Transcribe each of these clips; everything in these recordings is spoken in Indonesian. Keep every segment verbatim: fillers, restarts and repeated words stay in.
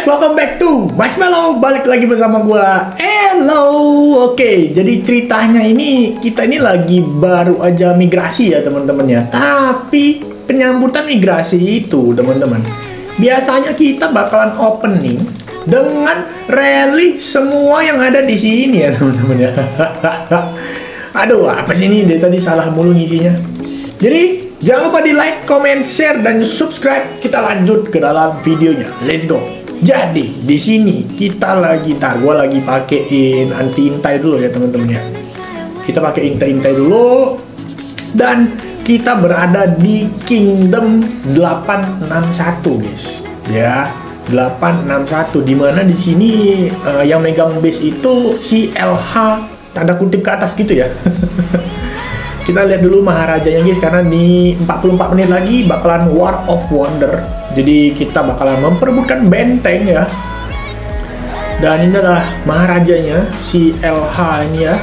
welcome back to Marshmallow. Balik lagi bersama gua. Hello. Oke, jadi ceritanya ini kita ini lagi baru aja migrasi ya teman-teman ya. Tapi penyambutan migrasi itu teman-teman, biasanya kita bakalan opening dengan rally semua yang ada di sini ya teman-teman ya. Aduh, apa sih ini? Dia tadi salah mulu ngisinya. Jadi jangan lupa di like, comment, share, dan subscribe. Kita lanjut ke dalam videonya. Let's go. Jadi di sini kita lagi, tar gua lagi pakein anti intai dulu ya teman-teman ya. Kita pakai intai-intai dulu dan kita berada di Kingdom delapan enam satu guys. Ya, delapan enam satu, dimana di sini uh, yang megang base itu si L H tanda kutip ke atas gitu ya. Kita lihat dulu Maharajanya guys, karena di empat puluh empat menit lagi bakalan War of Wonder. Jadi kita bakalan memperebutkan benteng ya. Dan ini adalah Maharajanya, si L H ini ya.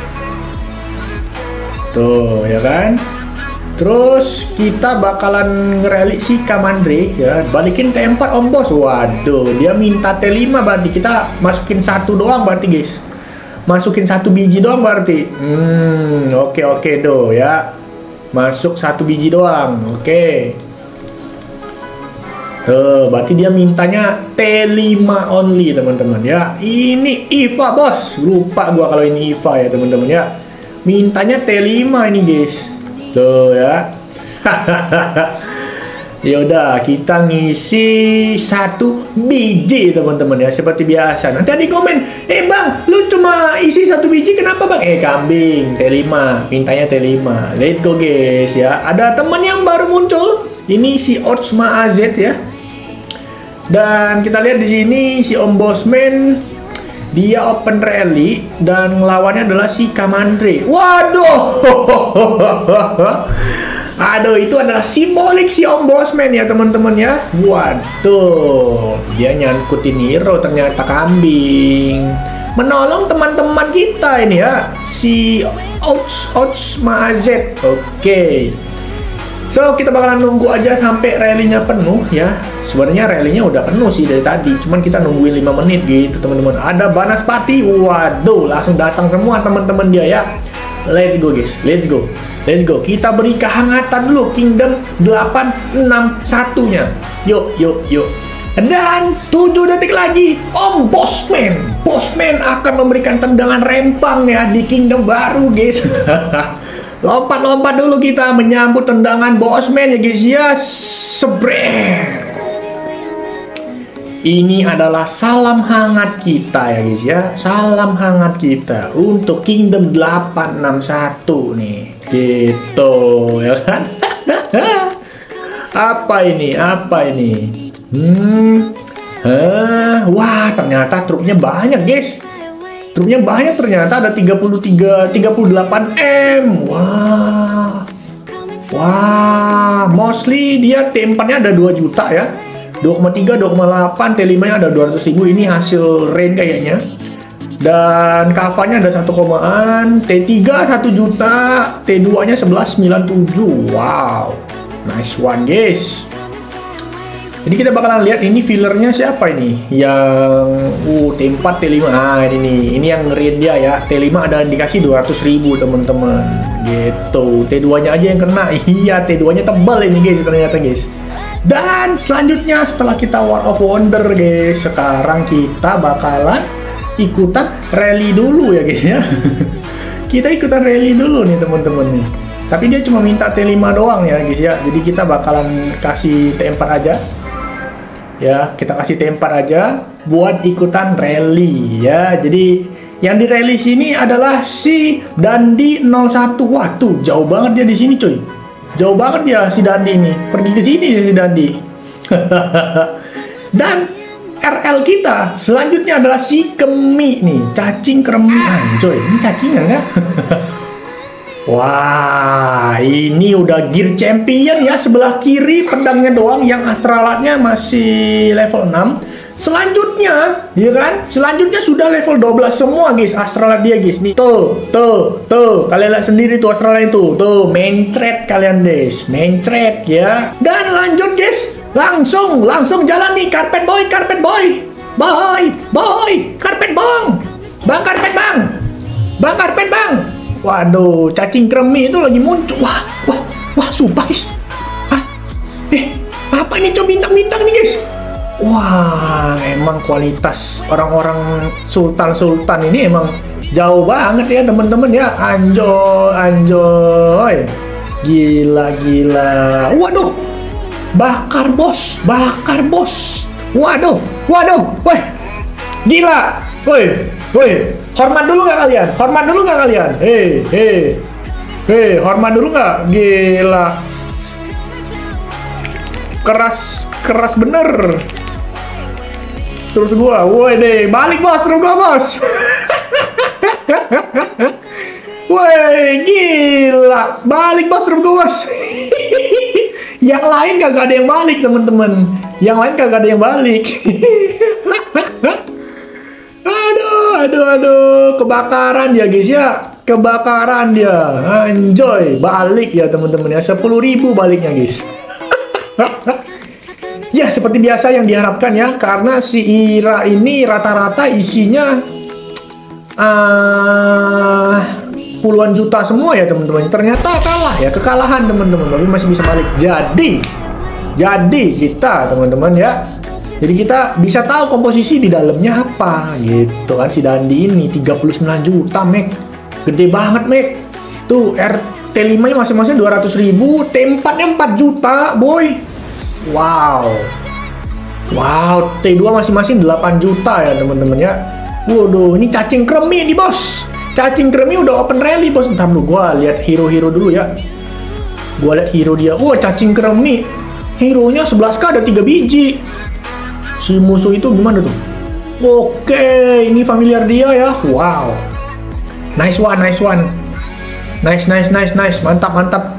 Tuh ya kan. Terus kita bakalan ngereli si Kamandre ya. Balikin T empat om bos. Waduh, dia minta T lima, berarti kita masukin satu doang berarti guys. Masukin satu biji doang berarti. Hmm, oke okay, oke okay, do ya. Masuk satu biji doang. Oke. Okay. Tuh, berarti dia mintanya T lima only teman-teman ya. Ini I V A bos. Lupa gua kalau ini I V A ya teman-teman ya. Mintanya T lima ini guys. Tuh ya. Yaudah, kita ngisi satu biji teman-teman ya, seperti biasa. Nanti di komen, eh bang, lu cuma isi satu biji kenapa bang? Eh kambing, T lima, mintanya T lima. Let's go guys ya. Ada teman yang baru muncul, ini si Otsma A Z ya. Dan kita lihat di sini si Om Bosman, dia open rally dan lawannya adalah si Kamandre. Waduh. Aduh, itu adalah simbolik si Om Bosman ya teman-teman ya. Waduh, dia nyangkutin hero ternyata kambing. Menolong teman-teman kita ini ya, si Ots Ots Maazet. Oke. Okay. So, kita bakalan nunggu aja sampai rally-nya penuh ya. Sebenarnya rally-nya udah penuh sih dari tadi, cuman kita nungguin lima menit gitu teman-teman. Ada Banaspati. Waduh, langsung datang semua teman-teman dia ya. Let's go guys, let's go. Let's go, kita beri kehangatan dulu Kingdom delapan enam satu-nya. Yuk, yuk, yuk. Dan tujuh detik lagi, Om Bosman. Bosman akan memberikan tendangan rempang ya di Kingdom baru, guys. Lompat-lompat dulu kita menyambut tendangan Bosman ya, guys ya. Sebret. Ini adalah salam hangat kita ya guys ya. Salam hangat kita untuk Kingdom delapan enam satu nih. Gitu ya kan. Apa ini? Apa ini? Hmm. Huh. Wah, ternyata truknya banyak guys. Truknya banyak ternyata, ada tiga puluh tiga, tiga puluh delapan M. Wah. Wah, mostly dia T empat-nya ada dua juta ya. dua koma tiga, dua koma delapan, T lima-nya ada dua ratus ribu. Ini hasil rain kayaknya. Dan kavanya ada satu komaan, T tiga satu juta, T dua-nya sebelas sembilan tujuh. Wow. Nice one, guys. Jadi kita bakalan lihat ini fillernya siapa ini? Yang uh T empat, T lima. Ah, ini nih. Ini yang rain dia ya. T lima ada indikasi dua ratus ribu, teman-teman. Gitu. T dua-nya aja yang kena. Iya, T dua-nya tebal ini, guys, ternyata, guys. Dan selanjutnya setelah kita War of Wonder guys, sekarang kita bakalan ikutan rally dulu ya guys ya. Kita ikutan rally dulu nih teman-teman nih. Tapi dia cuma minta T lima doang ya guys ya. Jadi kita bakalan kasih T empat aja. Ya, kita kasih T empat aja buat ikutan rally ya. Jadi yang di rally sini adalah si Dandi nol satu. Wah, tuh jauh banget dia di sini cuy. Jauh banget ya si Dandi ini. Pergi ke sini ya si Dandi. Dan R L kita selanjutnya adalah si Kemi nih. Cacing kremi anjoy. Ini cacingnya enggak? Wah, ini udah gear champion ya. Sebelah kiri pedangnya doang, yang astralatnya masih level enam. Selanjutnya, ya kan? Selanjutnya sudah level dua belas semua, guys. Astralat dia, guys. Nih, tuh, tuh, tuh. Kalian lihat sendiri tuh astralat itu. Tuh, mencret kalian, guys. Mencret ya. Dan lanjut, guys. Langsung, langsung jalan nih, carpet boy, carpet boy. boy, boy, karpet bang, bang karpet bang, bang karpet bang. Waduh, cacing kremi itu lagi muncul. Wah, wah, wah, sumpah guys. Hah? Eh, apa ini coba bintang-bintang nih guys? Wah, emang kualitas orang-orang sultan-sultan ini emang jauh banget ya teman-teman ya. Anjoy, anjoy. Gila, gila. Waduh, bakar bos, bakar bos. Waduh, waduh, woi, gila, woi, woi, hormat dulu nggak kalian? Hormat dulu nggak kalian? Hei, hei, hei, hormat dulu nggak? Gila, keras, keras bener. Terus gua, woi deh, balik bos, terus gua bos. Woi, gila, balik bos, terus gua bos. Yang lain kagak ada yang balik temen-temen. Yang lain kagak ada yang balik. Aduh, aduh, aduh, kebakaran dia guys ya, kebakaran dia. Enjoy, balik ya teman-teman ya, sepuluh ribu baliknya guys. Ya seperti biasa yang diharapkan ya, karena si Ira ini rata-rata isinya uh, puluhan juta semua ya teman-teman. Ternyata kalah ya, kekalahan teman-teman, tapi masih bisa balik. Jadi, jadi kita teman-teman ya, jadi kita bisa tahu komposisi di dalamnya apa gitu kan. Si Dandi ini tiga puluh sembilan juta Mek, gede banget Mek. Tuh R T lima nya masing-masing dua ratus ribu, T empat nya empat juta boy. Wow, wow, T dua masing-masing delapan juta ya teman-teman ya. Waduh, ini cacing kremi nih bos. Cacing kremi udah open rally bos. Ntar dulu gua lihat hero-hero dulu ya. Gua lihat hero dia. Wah, cacing kremi. Hero-nya sebelas K ada tiga biji. Si musuh itu gimana tuh? Oke, ini familiar dia ya. Wow. Nice one, nice one. Nice, nice, nice, nice. Mantap, mantap.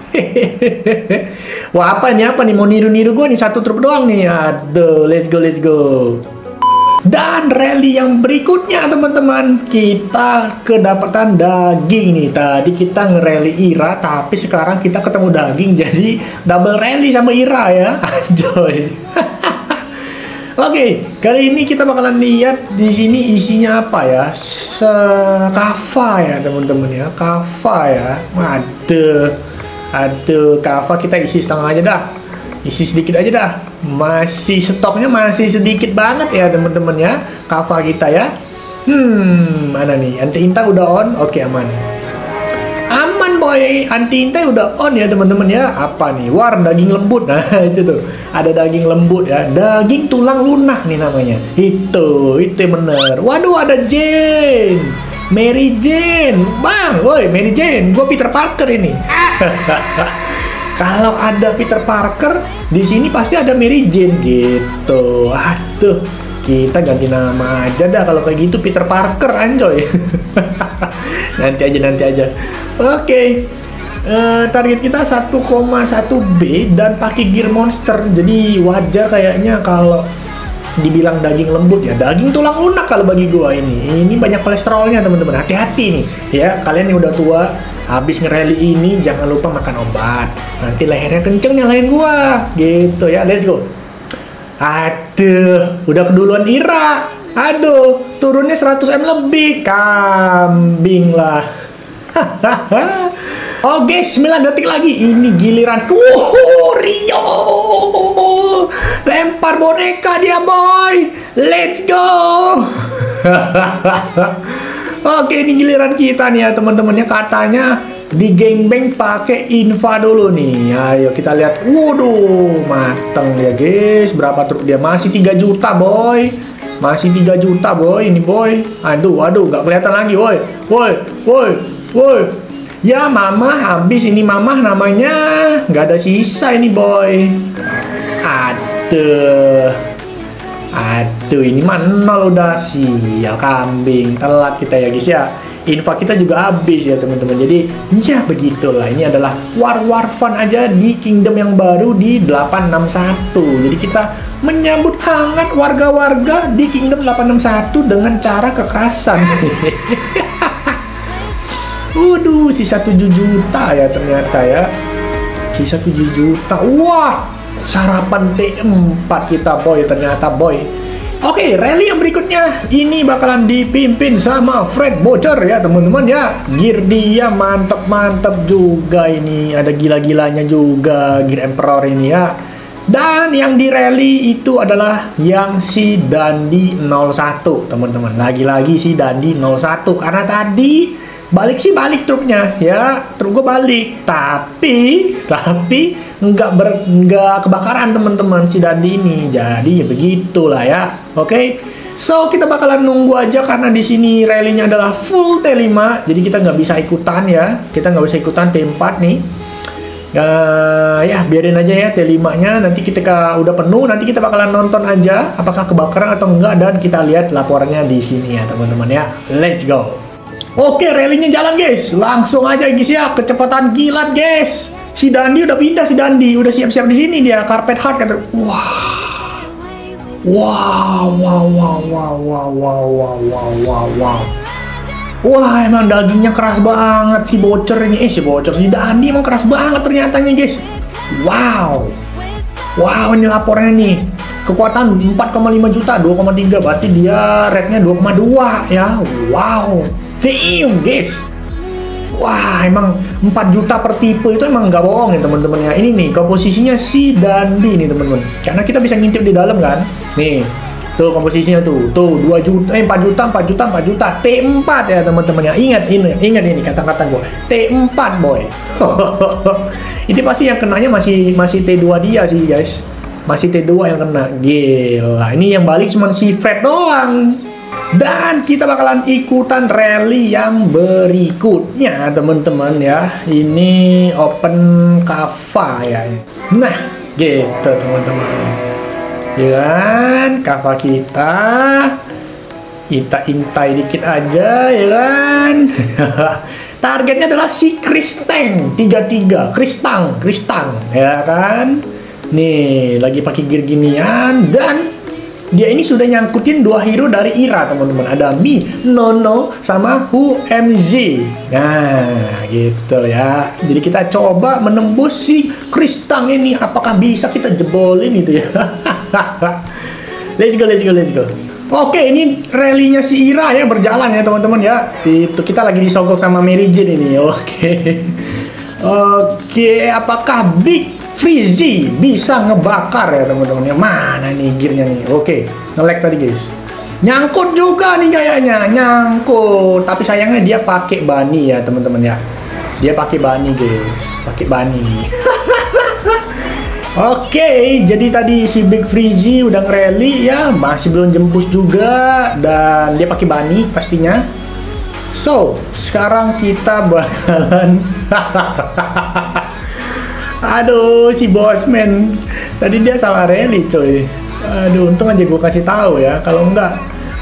Wah, apa nih? Apa nih? Mau niru-niru gua nih, satu truk doang nih. Aduh, let's go, let's go. Dan rally yang berikutnya teman-teman, kita kedapatan daging nih. Tadi kita nge-rally Ira, tapi sekarang kita ketemu daging, jadi double rally sama Ira ya. Enjoy. Oke, kali ini kita bakalan lihat di sini isinya apa ya? Kava ya teman-teman ya, kava ya. Aduh, aduh, kava kita isi setengah aja dah. Isi sedikit aja dah. Masih stoknya masih sedikit banget ya teman-teman ya. Kava kita ya. Hmm, mana nih? Anti intai udah on. Oke, aman. Aman boy. Anti intai udah on ya teman-teman ya. Apa nih? War daging lembut. Nah, itu tuh. Ada daging lembut ya. Daging tulang lunak nih namanya. Itu, itu bener. Waduh, ada Jane. Mary Jane. Bang, woi, Mary Jane. Gue Peter Parker ini. Kalau ada Peter Parker, di sini pasti ada Mary Jane gitu. Aduh, kita ganti nama aja dah kalau kayak gitu, Peter Parker anjoy. Nanti aja, nanti aja. Oke, okay. uh, target kita satu koma satu B dan pakai gear monster. Jadi wajar kayaknya kalau dibilang daging lembut ya. Daging tulang lunak kalau bagi gua ini. Ini banyak kolesterolnya teman-teman. Hati-hati nih ya, kalian yang udah tua habis nge-rally ini jangan lupa makan obat. Nanti lehernya kenceng nyalain gua. Gitu ya, let's go. Aduh, udah keduluan Ira. Aduh, turunnya seratus M lebih. Kambing lah. Oke, sembilan detik lagi. Ini giliran. Wuh, Rio. Lempar boneka dia, boy. Let's go. Oke, ini giliran kita nih ya teman-temannya. Katanya di gangbang pakai infa dulu nih. Ayo kita lihat. Waduh, mateng ya guys. Berapa truk dia? Masih tiga juta boy. Masih tiga juta boy. Ini boy. Aduh, aduh, nggak kelihatan lagi boy. Boy, boy, boy. Ya mama habis ini, mama namanya. Nggak ada sisa ini boy. Aduh. Aduh, ini mah nol udah. Sial kambing, telat kita ya guys ya. Info kita juga habis ya teman-teman. Jadi ya begitulah. Ini adalah war-war fun aja di kingdom yang baru di delapan enam satu. Jadi kita menyambut hangat warga-warga di kingdom delapan enam satu dengan cara kekerasan. Waduh, sisa tujuh juta ya ternyata ya. Sisa tujuh juta. Wah, sarapan T empat kita boy ternyata boy. Oke, rally yang berikutnya ini bakalan dipimpin sama Fred Boucher ya teman-teman ya. Gear dia mantep-mantep juga ini. Ada gila-gilanya juga Gear Emperor ini ya. Dan yang di rally itu adalah yang si Dundee nol satu teman-teman. Lagi-lagi si Dundee nol satu karena tadi balik sih balik truknya ya, truk gue balik, tapi tapi nggak ber nggak kebakaran teman-teman si Dundee ini. Jadi ya begitulah ya. Oke, okay? So kita bakalan nunggu aja karena di sini rally-nya adalah full T lima, jadi kita nggak bisa ikutan ya, kita nggak bisa ikutan T empat nih. Uh, ya biarin aja ya T lima nya, nanti kita udah penuh nanti kita bakalan nonton aja apakah kebakaran atau enggak, dan kita lihat laporannya di sini ya teman-teman ya. Let's go. Oke, rally-nya jalan guys, langsung aja guys ya, kecepatan kilat guys. Si Dundee udah pindah, si Dundee udah siap-siap di sini dia, carpet hard kata. Wah, wow, wow, wow, wow, wow, wow, wow, wow, wow, wow. Wah, emang dagingnya keras banget si Boucher ini, eh si Boucher si Dundee emang keras banget ternyata guys. Wow, wow ini laporannya nih. Kekuatan empat koma lima juta, dua koma tiga, berarti dia rate-nya dua koma dua ya. Wow. Damn guys. Wah, emang empat juta per tipe itu emang nggak bohong ya teman-teman ya. Ini nih komposisinya si Dundee nih teman-teman. Karena kita bisa ngintip di dalam kan. Nih, tuh komposisinya tuh. Tuh dua juta, eh empat juta, empat juta, empat juta. T empat ya teman-teman ya. Ingat ini, ingat ini kata-kata gue. T empat boy. Ini pasti yang kenanya masih masih T dua dia sih guys. Masih T dua yang kena. Gila. Ini yang balik cuma si Fred doang. Dan kita bakalan ikutan rally yang berikutnya teman-teman ya. Ini open kava ya. Nah gitu teman-teman. Ya kan, kava kita kita intai dikit aja ya kan. Targetnya adalah si Kristang tiga tiga, Kristang, Kristang ya kan. Nih lagi pakai gear ginian, dan dia ini sudah nyangkutin dua hero dari Ira teman-teman. Ada Mi, Nono, sama Hu M Z. Nah gitu ya. Jadi kita coba menembus si Kristang ini. Apakah bisa kita jebolin itu ya. Let's go, let's go, let's go. Oke, ini rally-nya si Ira ya berjalan ya teman-teman ya. Itu kita lagi disogok sama Mary Jane ini. Oke. Oke, apakah Big Freezy bisa ngebakar ya teman-teman? Yang mana nih gearnya nih? Oke, nge-lag tadi guys. Nyangkut juga nih kayaknya, nyangkut. Tapi sayangnya dia pakai bunny ya teman-teman ya. Dia pakai bunny guys, pakai bunny. Oke, jadi tadi si Big Freezy udah nge-rally ya, masih belum jembus juga, dan dia pakai bunny pastinya. So, sekarang kita bakalan aduh, si Bosman tadi dia salah rally coy. Aduh, untung aja gue kasih tahu ya. Kalau enggak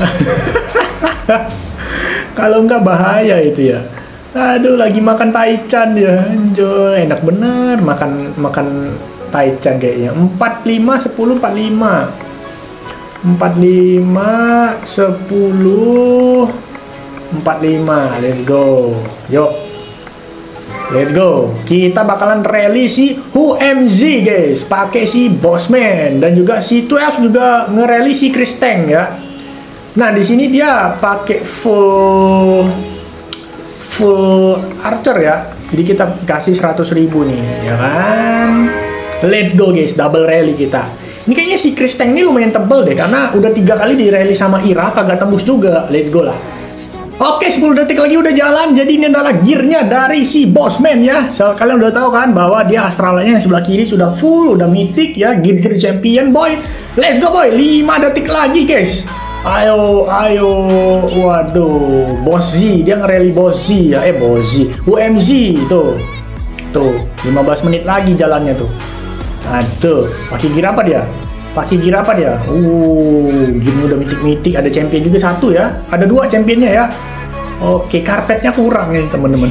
kalau enggak bahaya itu ya. Aduh, lagi makan taichan dia. Anjoy, enak bener makan makan taichan kayaknya. empat lima sepuluh empat lima. empat lima sepuluh empat lima. Let's go. Yuk. Let's go. Kita bakalan rally si Hu M Z guys, pakai si Bosman, dan juga si dua belas juga nge-rally si Kristang ya. Nah, di sini dia pakai full full archer ya. Jadi kita kasih seratus ribu nih, ya kan? Let's go guys, double rally kita. Ini kayaknya si Kristang ini lumayan tebel deh, karena udah tiga kali di rally sama Ira kagak tembus juga. Let's go lah. Oke, sepuluh detik lagi udah jalan. Jadi ini adalah gearnya dari si Bosman ya. So, kalian udah tahu kan bahwa dia astralnya yang sebelah kiri sudah full, udah mythic ya, gear-gear champion boy. Let's go boy, lima detik lagi guys. Ayo, ayo. Waduh, Boss Z, dia nge-rally Boss Z ya. Eh, Boss Z, U M Z tuh. Tuh, lima belas menit lagi jalannya tuh. Aduh, pakai gear apa dia? Pakai gear apa dia? Uh, gearnya udah mitik-mitik. Ada champion juga satu ya. Ada dua championnya ya. Oke, karpetnya kurang nih teman-teman.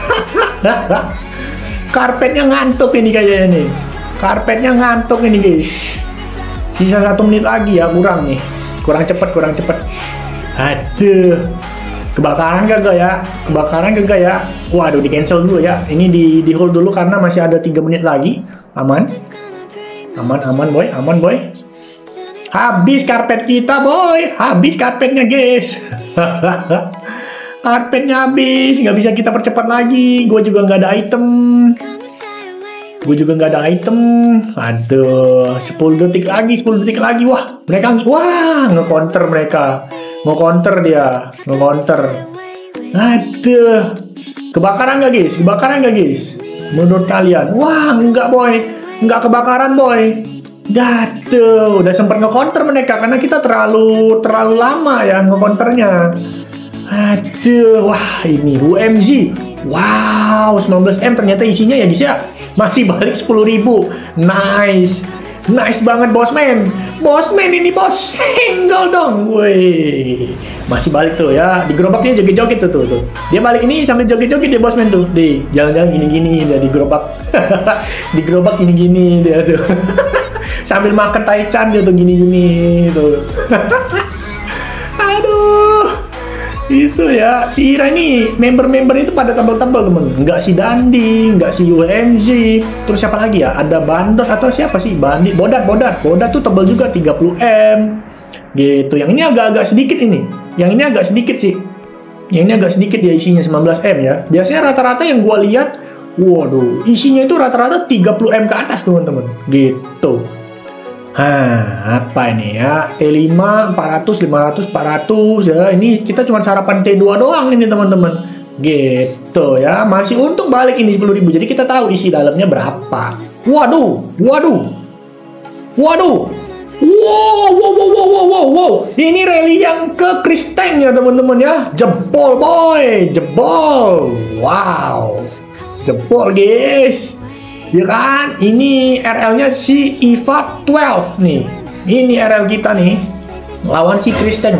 Karpetnya ngantuk ini kayaknya nih. Karpetnya ngantuk ini guys. Sisa satu menit lagi ya, kurang nih. Kurang cepet, kurang cepet. Aduh. Kebakaran kagak ya? Kebakaran kagak ya? Waduh, di cancel dulu ya. Ini di, di hold dulu karena masih ada tiga menit lagi. Aman. Aman, aman boy, aman boy. Habis karpet kita, boy. Habis karpetnya, guys. Karpetnya habis. Nggak bisa kita percepat lagi. Gue juga nggak ada item. Gue juga nggak ada item. Aduh. sepuluh detik lagi. sepuluh detik lagi. Wah. Mereka. Wah. Nge-counter mereka. Nge-counter dia. Nge-counter. Aduh. Kebakaran nggak, guys? Kebakaran nggak, guys? Menurut kalian? Wah. Nggak, boy. Nggak kebakaran, boy. Gaduh, udah sempat nge-counter mereka karena kita terlalu terlalu lama ya nge-counternya. Aduh, wah ini U M G. Wow, sembilan belas M ternyata isinya ya guys ya. Masih balik sepuluh ribu. Nice. Nice banget bosman. Bosman ini bos single dong. Woi. Masih balik tuh ya. Di gerobaknya joget-joget tuh, tuh tuh. Dia balik ini sambil joget-joget dia bosman tuh. Di jalan-jalan gini-gini dia di gerobak. Di gerobak gini-gini dia tuh. Sambil makan taichan dia tuh gini-gini tuh. Aduh. Itu ya, si Ira ini member-member itu pada tebel-tebel temen. Enggak si Dandi, enggak si U M G. Terus siapa lagi ya? Ada Bandot atau siapa sih? Bandit, Bodat, Bodat. Bodat tuh tebel juga tiga puluh M. Gitu. Yang ini agak-agak sedikit ini. Yang ini agak sedikit sih. Yang ini agak sedikit ya isinya sembilan belas M ya. Biasanya rata-rata yang gua lihat, waduh, isinya itu rata-rata tiga puluh M ke atas teman-teman. Gitu. Hah, apa ini ya? T lima, empat ratus, lima ratus, empat ratus ya. Ini kita cuma sarapan T dua doang ini teman-teman. Gitu ya. Masih untuk balik ini sepuluh ribu. Jadi kita tahu isi dalamnya berapa. Waduh, waduh. Waduh. Wow, wow, wow, wow, wow, wow, wow. Ini rally yang ke Kristeng ya teman-teman ya. Jebol boy, jebol. Wow. Jebol guys. Ya kan, ini R L-nya si Eva dua belas nih. Ini R L kita nih. Lawan si Kristen.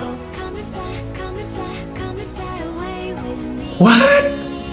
What?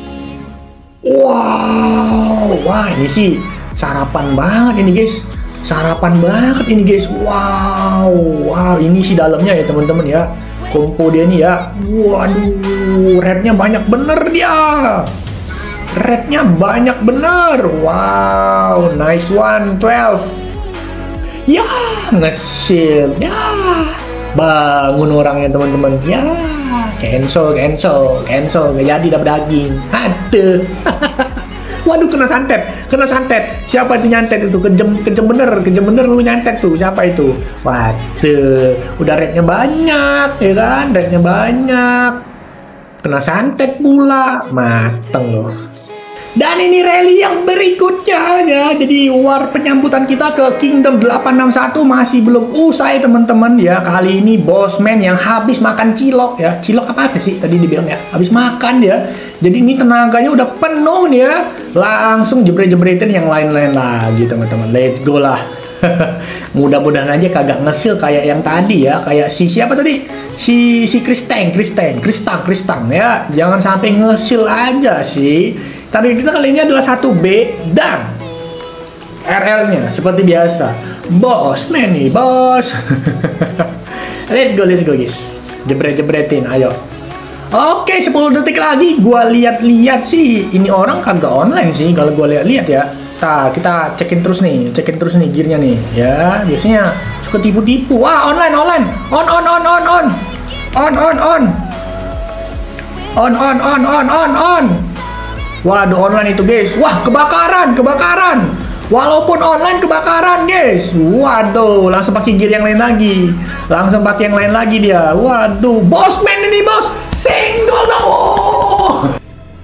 Wow. Wah, ini sih sarapan banget ini, guys. Sarapan banget ini, guys. Wow. Wow, ini sih dalamnya ya, teman-teman ya. Kompo dia nih ya. Waduh, rednya banyak bener dia. Rednya banyak bener. Wow, nice one, twelve. Ya, nge-shield. Ya, bangun orangnya teman-teman. Ya, cancel, cancel, cancel. Nggak jadi dapat daging. Aduh. Waduh, kena santet, kena santet. Siapa itu nyantet itu? Kejem, kejem bener, kejem bener lu nyantet tuh. Siapa itu? Waduh, udah rednya banyak, ya kan? Rednya banyak. Kena santet pula, mateng loh. Dan ini rally yang berikutnya ya. Jadi war penyambutan kita ke Kingdom delapan enam satu masih belum usai teman-teman ya. Kali ini bosman yang habis makan cilok ya. Cilok apa sih tadi dibilang ya? Habis makan dia. Jadi ini tenaganya udah penuh nih ya. Langsung jebret-jebretin yang lain-lain lagi teman-teman. Let's go lah. Mudah-mudahan aja kagak ngesil kayak yang tadi ya. Kayak si siapa tadi? Si si Kristeng, Kristeng, Kristang, Kristang ya. Jangan sampai ngesil aja sih. Target kita kali ini adalah satu B dan R L-nya seperti biasa. Bos, man nih, bos. Let's go, let's go guys. Jebret-jebretin, ayo. Oke, sepuluh detik lagi. Gua lihat-lihat sih, ini orang kagak online sih kalau gua lihat-lihat ya. Nah, kita cekin terus nih, cekin terus nih gearnya nih. Ya, biasanya suka tipu-tipu. Wah, online, online. On, on, on, on, on. On, on, on. On, on, on, on, on, on. Waduh, online itu guys. Wah, kebakaran, kebakaran. Walaupun online kebakaran guys. Waduh, langsung pakai gear yang lain lagi. Langsung pakai yang lain lagi dia. Waduh, bosman ini bos. Single dong.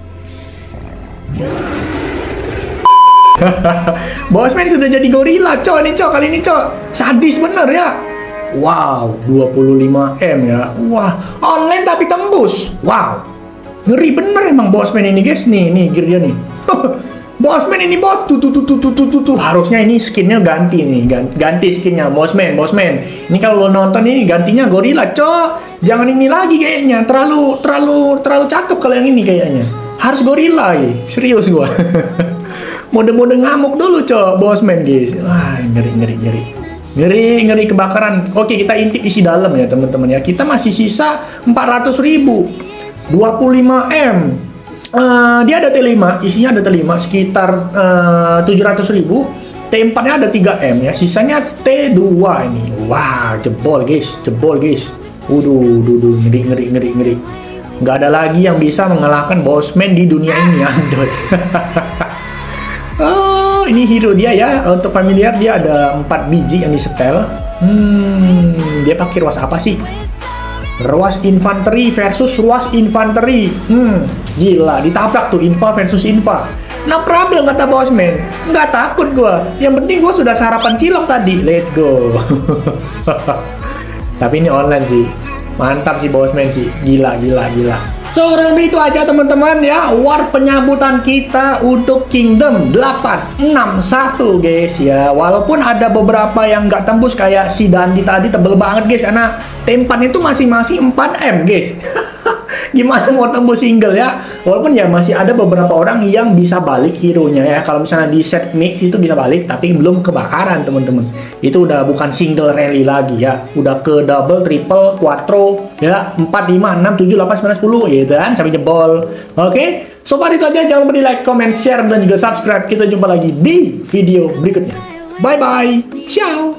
Bosman sudah jadi gorila, cok nih cok kali ini cok. Sadis bener ya. Wow, dua puluh lima M ya. Wah, online tapi tembus. Wow. Ngeri bener emang bosman ini guys. Nih, nih gear dia nih. Bosman ini bos. Tuh, tuh, tuh, tuh, tuh, tuh, tuh. Harusnya ini skinnya ganti nih. Ganti skinnya bosman, bosman. Ini kalau lo nonton ini gantinya gorila, cok. Jangan ini lagi kayaknya. Terlalu, terlalu, terlalu cakep kalau yang ini kayaknya. Harus gorila ya. Serius gua. Mode-mode ngamuk dulu, cok. Bosman guys. Wah, ngeri, ngeri, ngeri. Ngeri, ngeri kebakaran. Oke, kita intip isi dalam ya teman-teman ya. Kita masih sisa empat ratus ribu. dua puluh lima M. Uh, dia ada T lima, isinya ada T lima sekitar uh, tujuh ratus ribu. T empat nya ada tiga M ya, sisanya T dua ini. Wah, jebol guys, jebol guys. Waduh, duduh, ngeri, ngeri, ngeri, ngeri. Nggak ada lagi yang bisa mengalahkan Bossman di dunia ini, anjoy. Oh, ini hero dia ya. Untuk familiar dia ada empat biji yang disetel. Hmm, dia pakai ruas apa sih? Ruas infanteri versus ruas infanteri. Hmm, gila, ditabrak tuh Infa versus Infa. No problem kata Bossman. Nggak takut gua. Yang penting gua sudah sarapan cilok tadi. Let's go. Tapi ini online sih. Mantap sih Bossman sih. Gila, gila, gila. So, kurang lebih itu aja teman-teman ya, war penyambutan kita untuk Kingdom delapan enam satu guys ya. Walaupun ada beberapa yang nggak tembus kayak si Dandi tadi, tebel banget guys, karena tempan itu masing-masing empat M guys. Gimana mau tembus single ya? Walaupun ya masih ada beberapa orang yang bisa balik hero-nya ya. Kalau misalnya di set mix itu bisa balik, tapi belum kebakaran teman-teman. Itu udah bukan single rally lagi ya. Udah ke double, triple, quattro ya, empat, lima, enam, tujuh, delapan, sembilan, sepuluh gitu kan, sampai jebol. Oke, okay? So far itu aja. Jangan lupa di like, comment, share, dan juga subscribe. Kita jumpa lagi di video berikutnya. Bye-bye. Ciao.